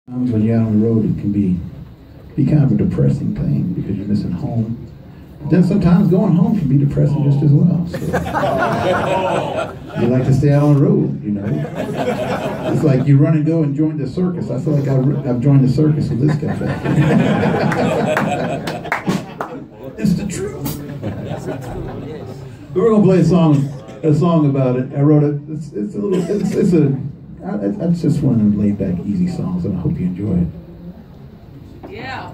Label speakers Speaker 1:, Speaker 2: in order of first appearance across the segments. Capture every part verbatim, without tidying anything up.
Speaker 1: Sometimes when you're out on the road, it can be be kind of a depressing thing because you're missing home. But then sometimes going home can be depressing just as well. So you like to stay out on the road, you know. It's like you run and go and join the circus. I feel like I've, I've joined the circus with this guy back here. It's the truth. We're gonna play a song, a song about it. I wrote it. It's, it's a little. It's, it's a. It's just one of them laid back, easy songs, and I hope you enjoy it.
Speaker 2: Yeah.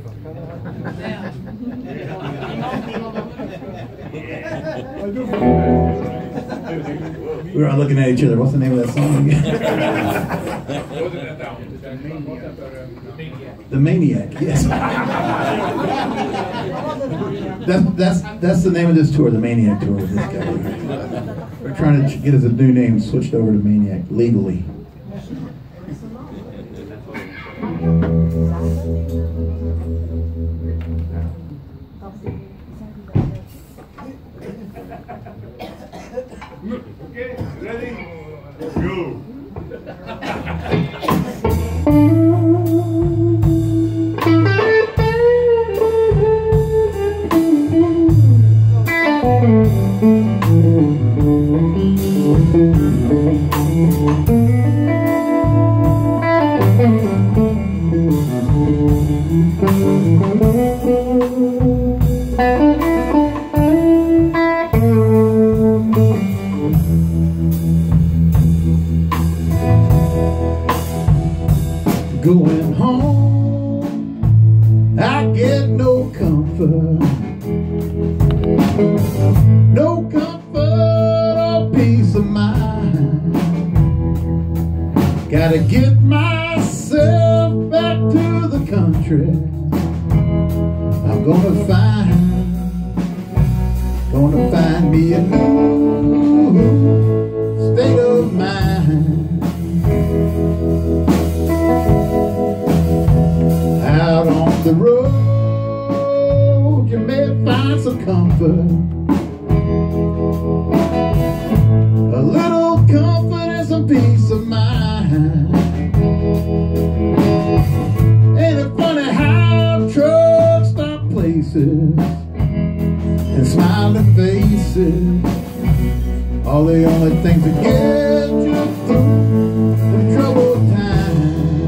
Speaker 1: We were all looking at each other. What's the name of that song again? The Maniac. Yes. That's that's that's the name of this tour, the Maniac tour. With this guy. We're trying to get us a new name, switched over to Maniac legally.
Speaker 3: Okay, ready? Go.
Speaker 1: Going home, I get no comfort, no comfort or peace of mind. Gotta get myself back to the country. I'm gonna find, gonna find me a new state of mind. Out on the road, you may find some comfort, a little comfort and some peace of mind. Ain't it funny how trucks stop places and smiling faces, all the only things that get you through the troubled times.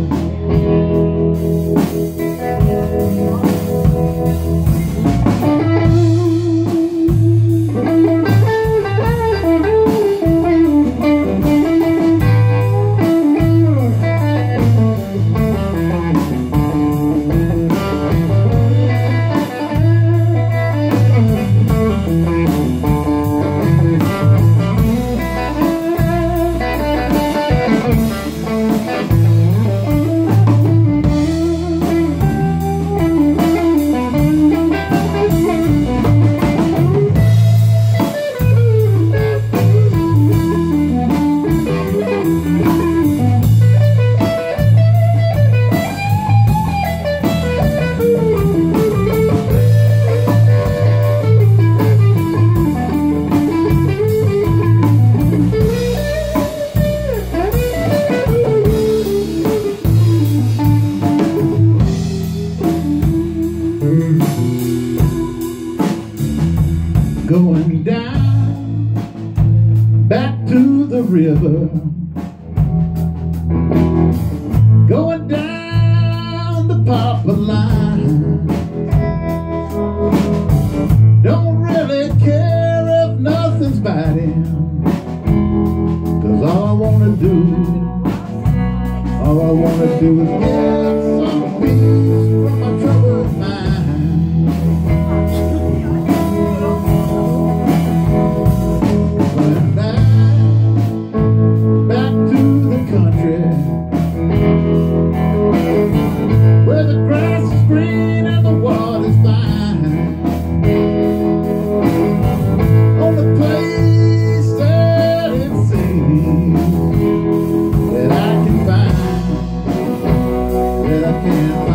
Speaker 1: Going down, back to the river, going down the Papa line. Don't really care if nothing's biting, 'cause all I wanna do, all I wanna do is get some peace from my troubled mind.
Speaker 3: Yeah.